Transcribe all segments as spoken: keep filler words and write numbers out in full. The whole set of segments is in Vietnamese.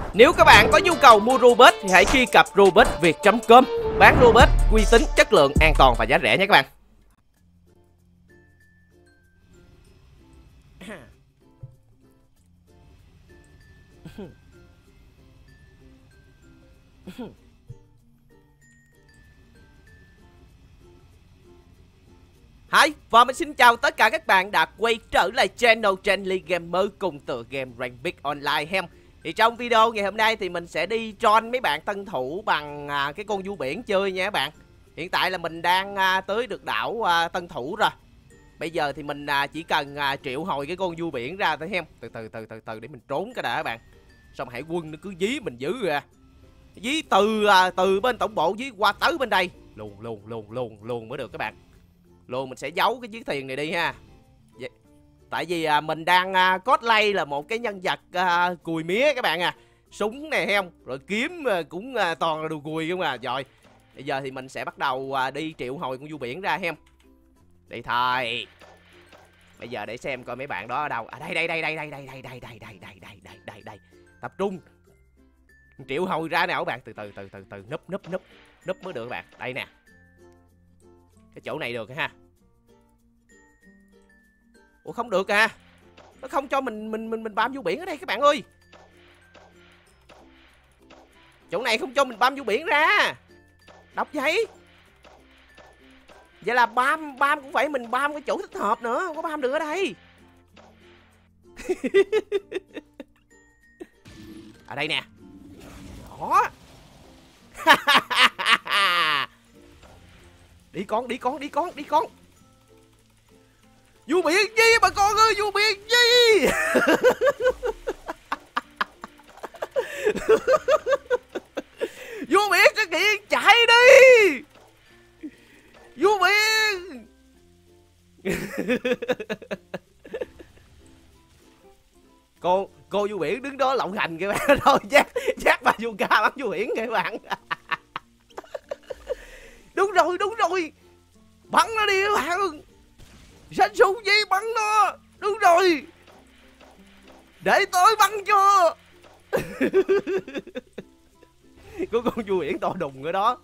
Nếu các bạn có nhu cầu mua Robux thì hãy truy cập robuxviet chấm com, bán Robux uy tín, chất lượng, an toàn và giá rẻ nhé các bạn. Hi, và mình xin chào tất cả các bạn đã quay trở lại channel Trendy Gamer cùng tựa game Ranked Online hem. Thì trong video ngày hôm nay thì mình sẽ đi join mấy bạn tân thủ bằng à, cái con vua biển chơi nha các bạn. Hiện tại là mình đang à, tới được đảo à, tân thủ rồi. Bây giờ thì mình à, chỉ cần à, triệu hồi cái con vua biển ra thôi hem. Từ từ từ từ từ để mình trốn cái đã các bạn. Xong hải quân nó cứ dí mình dữ ra. Dí từ à, từ bên tổng bộ dí qua tới bên đây. Luôn luôn luôn luôn luôn mới được các bạn. Luôn mình sẽ giấu cái chiếc thuyền này đi ha. Vậy, tại vì à, mình đang à, cosplay là một cái nhân vật à, cùi mía các bạn à. Súng này không, rồi kiếm à, cũng à, toàn là đồ cùi không à. Rồi bây giờ thì mình sẽ bắt đầu à, đi triệu hồi con vua biển ra hem. Đi thôi. Bây giờ để xem coi mấy bạn đó ở đâu. À đây đây đây đây đây đây đây đây đây đây đây đây đây đây đây. Tập trung triệu hồi ra nào các bạn. Từ từ từ từ từ núp núp núp núp mới được các bạn. Đây nè. Cái chỗ này được ha. Ủa không được à. Nó không cho mình mình mình mình bám vua biển ở đây các bạn ơi. Chỗ này không cho mình bám vua biển ra. Đọc vậy. Vậy là bám bám cũng phải mình bám cái chỗ thích hợp nữa, không có bám được ở đây. Ở đây nè. Đó. Đi con, đi con, đi con, đi con. Vua biển gì mà con ơi, vua biển gì. Vua biển xuất hiện, chạy đi. Vua biển. Con, cô vua biển đứng đó lộng hành kìa bạn. Thôi giác, giác bà vua ca bắn vua biển kìa bạn. Đúng rồi, đúng rồi. Bắn nó đi các bạn. Sanh súng gì bắn nó. Đúng rồi. Để tôi bắn cho. Có con vua biển to đùng ở đó.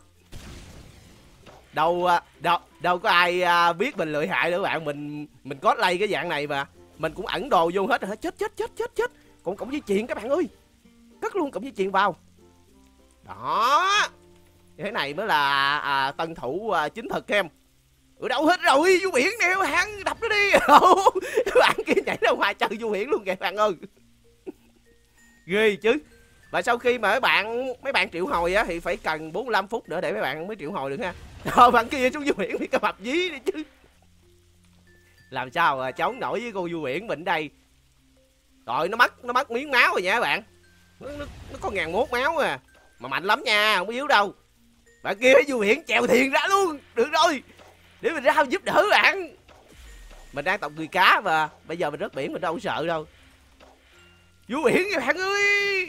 Đâu đâu đâu có ai biết mình lợi hại nữa bạn. Mình mình cosplay cái dạng này mà. Mình cũng ẩn đồ vô hết rồi. Chết chết chết chết chết. Còn cổng dây chuyền các bạn ơi. Cất luôn cổng dây chuyền vào. Đó. Thế này mới là à, tân thủ à, chính thực em. Ở đâu hết rồi, vua biển nè bạn, đập nó đi. Các bạn kia nhảy ra ngoài chơi vua biển luôn kìa bạn ơi. Ghê chứ. Và sau khi mà mấy bạn mấy bạn triệu hồi á thì phải cần bốn mươi lăm phút nữa để mấy bạn mới triệu hồi được ha. Rồi bạn kia xuống vua biển thì cái mập dí đi chứ. Làm sao mà chống nổi với con vua biển mình đây. Rồi nó mất nó mất miếng máu rồi nha các bạn. Nó, nó, nó có ngàn mốt máu à. Mà mạnh lắm nha, không có yếu đâu. Bạn kia vua biển chèo thuyền ra luôn. Được rồi. Để mình ra giúp đỡ bạn. Mình đang tộc người cá mà. Bây giờ mình rớt biển mình đâu có sợ đâu. Vua biển kìa bạn ơi.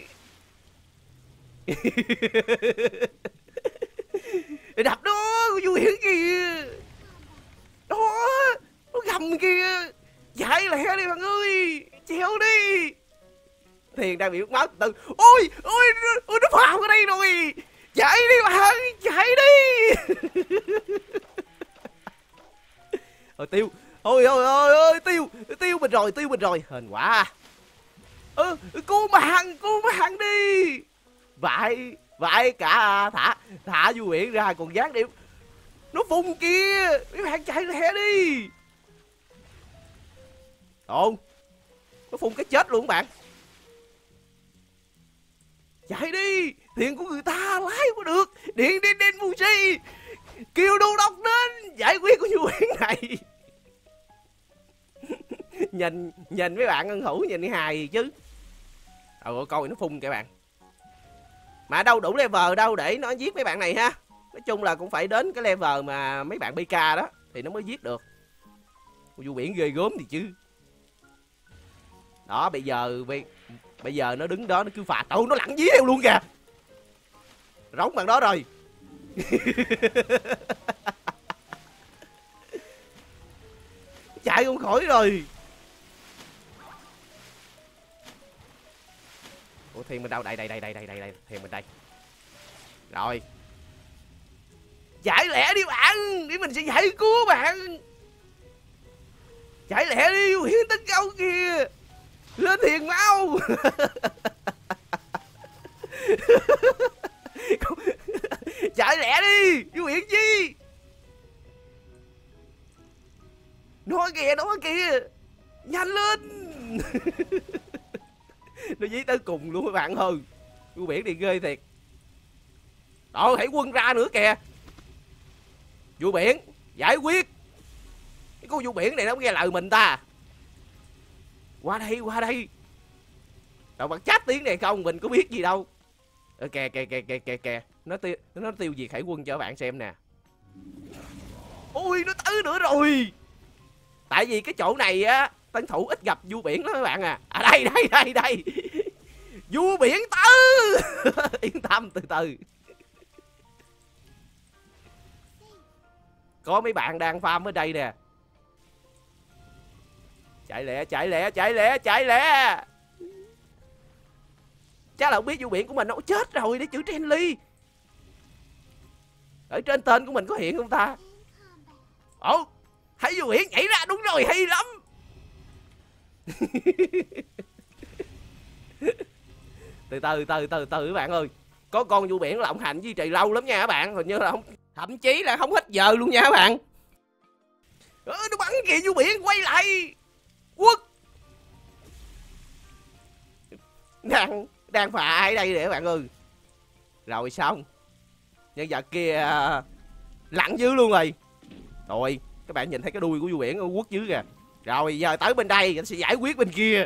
Đập đó. Vua biển kìa. Đó. Nó gầm kìa. Chạy lẹ đi bạn ơi. Treo đi. Thiền đang bị mất máu từ. Ôi. Ôi. Ôi nó phao ở đây rồi. Chạy đi bạn. Chạy đi. Thôi tiêu. Ôi ôi ôi ôi tiêu. Tiêu mình rồi. Tiêu mình rồi. Hên quá à. Ừ, cứu mạng. Cứu mạng đi. Vậy. Vậy cả thả. Thả vua biển ra còn dán điểm. Nó phun kia. Mấy bạn chạy lẹ đi. Ồ. Nó phun cái chết luôn các bạn. Chạy đi. Tiền của người ta lái có được. Điện đến đến Fuji. Kêu đô đốc đến giải quyết của vua biển này. Nhìn nhìn mấy bạn ân hữu nhìn hài gì chứ. Ờ coi nó phun kìa bạn. Mà đâu đủ level đâu để nó giết mấy bạn này ha. Nói chung là cũng phải đến cái level mà mấy bạn bê ca đó thì nó mới giết được. Vua biển ghê gớm thì chứ. Đó bây giờ bây, bây giờ nó đứng đó nó cứ phà tâu nó lặn dí theo luôn kìa. Rống bạn đó rồi. Chạy không khỏi rồi. Ủa Thiền mình đâu? Đây đây đây đây đây đây đây, Thiền mình đây. Rồi. Chạy lẹ đi bạn, để mình sẽ giải cứu bạn. Chạy lẹ đi, Du Biển tấn công kìa. Lên Thiền mau. Chạy lẹ đi, Du Biển chi. Nó kìa, nó kìa. Nhanh lên. Nó dí tới cùng luôn các bạn ơi. Du Biển thì ghê thiệt. Đó, hãy quân ra nữa kìa. Du Biển, giải quyết. Cái con Du Biển này nó không nghe lời mình ta. Qua đây, qua đây. Đâu mà chat tiếng này không, mình có biết gì đâu. Ờ, kìa, kìa, kìa, kìa, kìa, kìa. Nó tiêu, nó tiêu diệt hải quân cho các bạn xem nè. Ôi, nó tới nữa rồi. Tại vì cái chỗ này á, tân thủ ít gặp Du Biển lắm các bạn à. À đây, đây, đây, đây. Du Biển tới. Yên tâm, từ từ. Có mấy bạn đang farm ở đây nè. Chạy lẹ, chạy lẹ, chạy lẹ, chạy lẹ. Chắc là không biết Du Biển của mình nó chết rồi, để chữ Trenly. Ở trên tên của mình có hiện không ta? Ồ, thấy Du Biển nhảy ra, đúng rồi, hay lắm. Từ từ, từ từ, từ các bạn ơi. Có con Du Biển lộng hành duy trì lâu lắm nha các bạn. Hình như là không, thậm chí là không hết giờ luôn nha các bạn. Ờ, nó bắn kìa, Du Biển quay lại. Quất. Đang đang phá ai đây để các bạn ơi. Rồi xong. Nhân vật kia lặn dưới luôn rồi. Rồi, các bạn nhìn thấy cái đuôi của Du Biển quất dưới kìa. Rồi giờ tới bên đây, anh sẽ giải quyết bên kia.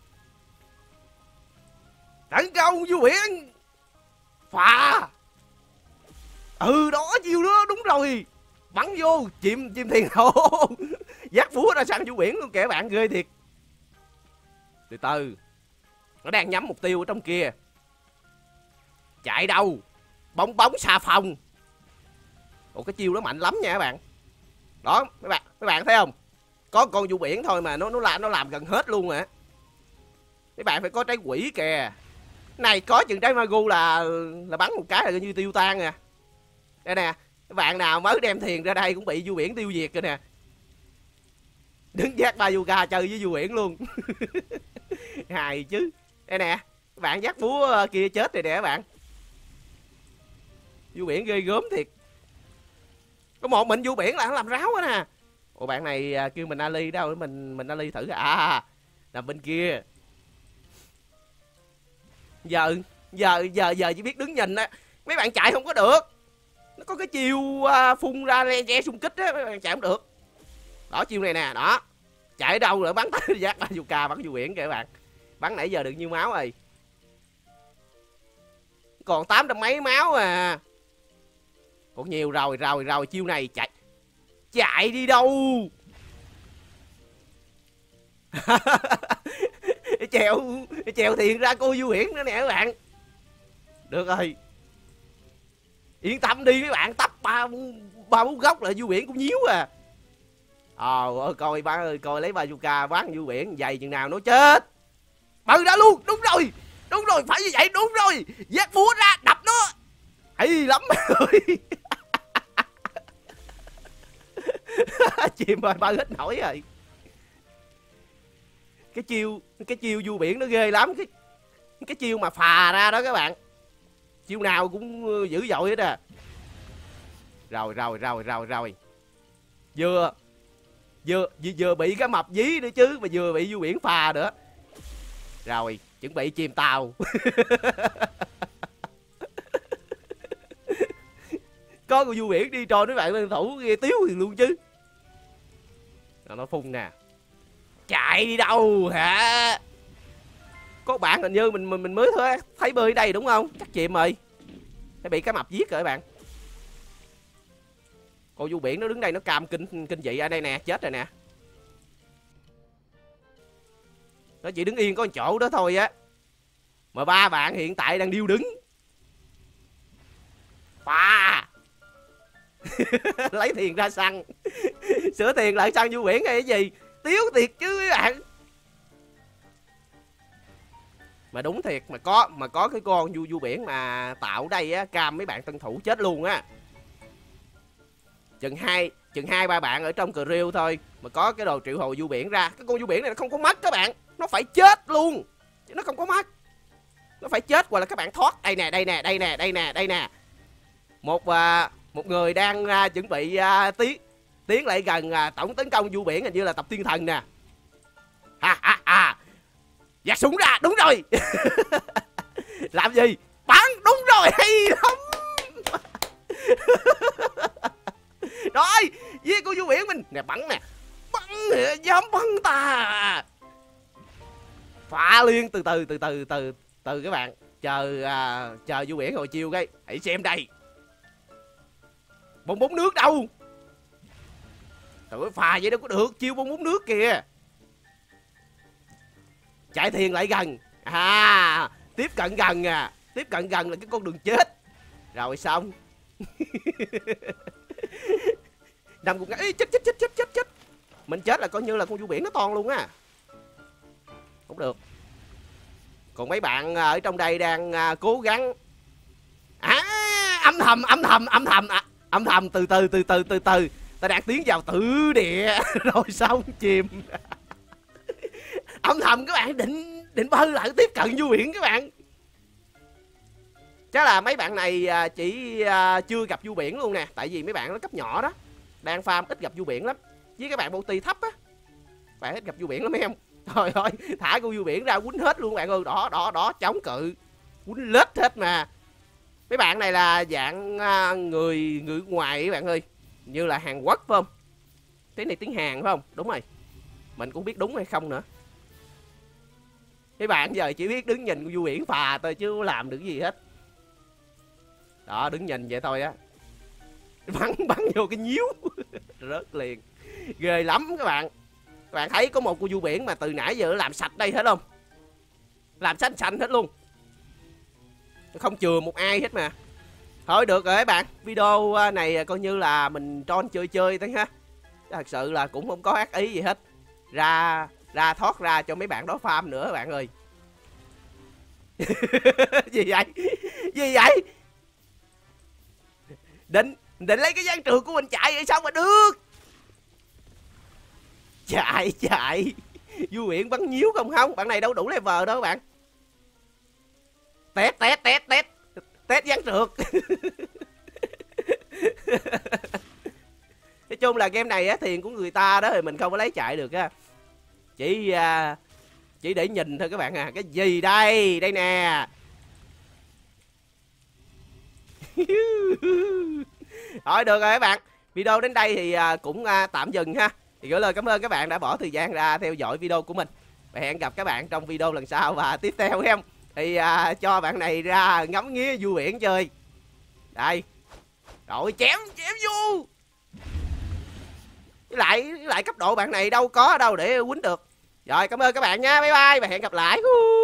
Tấn công Du Biển. Phá. Ừ đó, chiều đó, đúng rồi. Bắn vô, chìm chìm thiền hổ. Dắt búa ra săn Du Biển luôn kìa bạn, ghê thiệt. Từ từ. Nó đang nhắm mục tiêu ở trong kia. Chạy đâu? Bóng bóng xà phòng. Ủa cái chiêu đó mạnh lắm nha các bạn. Đó, mấy bạn, mấy bạn thấy không? Có con Du Biển thôi mà nó nó làm nó làm gần hết luôn à. Mấy bạn phải có trái quỷ kìa. Này có chừng trái Magu là là bắn một cái là như tiêu tan nè. Đây nè, các bạn nào mới đem Thiền ra đây cũng bị Du Biển tiêu diệt rồi nè. Đứng dắt Bazooka chơi với Du Biển luôn. Hài chứ. Đây nè, các bạn dắt búa kia chết rồi nè các bạn. Du Biển ghê gớm thiệt. Có một mình Du Biển là nó làm ráo á nè. Ủa bạn này kêu mình Ali đâu, mình mình Ali thử. À, nằm bên kia. Giờ giờ giờ giờ chỉ biết đứng nhìn á. Mấy bạn chạy không có được. Nó có cái chiêu uh, phun ra le xung kích á, mấy bạn chạy không được. Đó chiêu này nè, đó. Chạy đâu rồi bắn tới giác Bazooka bắn Du Biển kìa các bạn. Bắn nãy giờ được nhiêu máu rồi. Còn tám trăm mấy máu à. Còn nhiều rồi, rồi, rồi, chiêu này chạy. Chạy đi đâu. Chèo, chèo Thiền ra cô Du Biển nữa nè các bạn. Được rồi. Yên tâm đi mấy bạn, tấp ba ba bốn góc là Du Biển cũng nhíu à. Ờ ơi coi ba ơi, coi lấy Bazooka bắn Du Biển dày chừng nào nó chết. Bự ra luôn, đúng rồi. Đúng rồi, phải như vậy, đúng rồi. Dắt búa ra, đập nó. Hay lắm ơi. Chìm rồi, ba hết nổi rồi. Cái chiêu, cái chiêu Du Biển nó ghê lắm. Cái cái chiêu mà phà ra đó các bạn. Chiêu nào cũng dữ dội hết à. Rồi, rồi, rồi, rồi, rồi. Vừa, vừa, vừa bị cái mập dí nữa chứ. Mà vừa bị Du Biển phà nữa. Rồi, chuẩn bị chìm tàu. Có con Du Biển đi tròn với bạn tân thủ nghe tiếu thì luôn chứ. Rồi nó phun nè. Chạy đi đâu hả? Có bạn hình như mình mình mình mới thôi thấy bơi ở đây đúng không? Chắc chìm rồi. Phải bị cái mập giết rồi các bạn. Con Du Biển nó đứng đây nó cam kinh kinh dị ở đây nè, chết rồi nè. Nó chỉ đứng yên có một chỗ đó thôi á. Mà ba bạn hiện tại đang điêu đứng. Ba. Lấy Thiền ra săn. Sửa Thiền lại săn Du Biển hay cái gì? Tiếu thiệt chứ các bạn. Mà đúng thiệt, mà có mà có cái con vua vua biển mà tạo ở đây á, cam mấy bạn tân thủ chết luôn á. Chừng hai chừng hai ba bạn ở trong cờ riêu thôi mà có cái đồ triệu hồi vua biển ra, cái con vua biển này nó không có mắt các bạn, nó phải chết luôn chứ nó không có mắt, nó phải chết hoặc là các bạn thoát. Đây nè, đây nè, đây nè, đây nè, đây nè. Một à, một người đang à, chuẩn bị à, tiến tiến lại gần à, tổng tấn công vua biển, hình như là tập thiên thần nè. Ha ha ha. Giặt súng ra, đúng rồi. Làm gì? Bắn, đúng rồi, hay lắm. Rồi, với cô vua biển mình nè, bắn nè. Bắn nè, dám bắn ta. Phá liên từ từ từ từ từ từ các bạn. Chờ à, chờ vua biển hồi chiêu cái. Hãy xem đây. Bông bóng nước đâu? Trời ơi, phà vậy đâu có được, chiêu bông bóng nước kìa. Chạy thiền lại gần. À, tiếp cận gần à. Tiếp cận gần là cái con đường chết. Rồi xong. Nằm gục ngã. Ê, chết chết chết chết chết chết. Mình chết là coi như là con vua biển nó toan luôn á. Không được. Còn mấy bạn ở trong đây đang cố gắng. À, âm thầm âm thầm âm thầm à, âm thầm từ từ từ từ từ từ. Ta đang tiến vào tử địa. Rồi xong chìm. Âm thầm các bạn định định bơi lại tiếp cận vua biển các bạn. Chắc là mấy bạn này chỉ chưa gặp vua biển luôn nè. Tại vì mấy bạn nó cấp nhỏ đó, đang farm ít gặp vua biển lắm. Với các bạn multi thấp á, bạn ít gặp vua biển lắm em. Thôi thôi, thả con vua biển ra quýnh hết luôn bạn ơi. Đó đó đó, chống cự quýnh lết hết mà. Mấy bạn này là dạng người người ngoài các bạn ơi, như là Hàn Quốc phải không? Tiếng này tiếng Hàn phải không? Đúng rồi. Mình cũng biết đúng hay không nữa. Mấy bạn giờ chỉ biết đứng nhìn con vua biển phà thôi chứ không làm được gì hết. Đó, đứng nhìn vậy thôi á. Bắn bắn vô cái nhíu. Rớt liền. Ghê lắm các bạn. Các bạn thấy có một con vua biển mà từ nãy giờ nó làm sạch đây hết không? Làm xanh xanh hết luôn. Không chừa một ai hết mà. Thôi được rồi các bạn. Video này coi như là mình tròn chơi chơi thôi ha. Thật sự là cũng không có ác ý gì hết. Ra ra thoát ra cho mấy bạn đó farm nữa các bạn ơi. Gì vậy? Gì vậy? Định định lấy cái gián trượt của mình chạy vậy sao mà được? Chạy chạy. Vua biển bắn nhíu không không? Bạn này đâu đủ level đâu các bạn. Tét tét tét tét. Tét gián trượt. Nói chung là game này á, tiền của người ta đó thì mình không có lấy chạy được á. Chỉ uh, chỉ để nhìn thôi các bạn à. Cái gì đây? Đây nè. Rồi được rồi các bạn. Video đến đây thì uh, cũng uh, tạm dừng ha. Thì gửi lời cảm ơn các bạn đã bỏ thời gian ra theo dõi video của mình. Và hẹn gặp các bạn trong video lần sau và tiếp theo em. Thì uh, cho bạn này ra ngắm nghía vua biển chơi. Đây. Rồi chém chém vô. Với lại với lại cấp độ bạn này đâu có đâu để quýnh được. Rồi cảm ơn các bạn nha. Bye bye và hẹn gặp lại.